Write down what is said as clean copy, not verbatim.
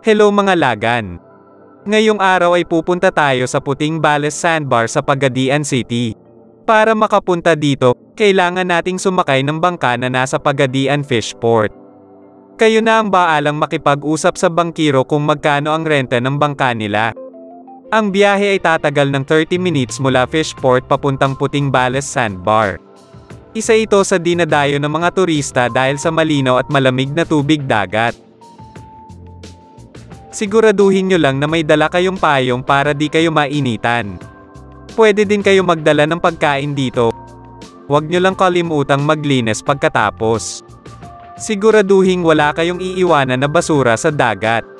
Hello mga lagan! Ngayong araw ay pupunta tayo sa Puting Bales Sandbar sa Pagadian City. Para makapunta dito, kailangan nating sumakay ng bangka na nasa Pagadian Fishport. Kayo na ang baalang makipag-usap sa bangkiro kung magkano ang renta ng bangka nila. Ang biyahe ay tatagal ng 30 minutes mula Fishport papuntang Puting Bales Sandbar. Isa ito sa dinadayo ng mga turista dahil sa malinaw at malamig na tubig dagat. Siguraduhin nyo lang na may dala kayong payong para di kayo mainitan. Pwede din kayo magdala ng pagkain dito. Huwag nyo lang kalimutang maglinis pagkatapos. Siguraduhin wala kayong iiwanan na basura sa dagat.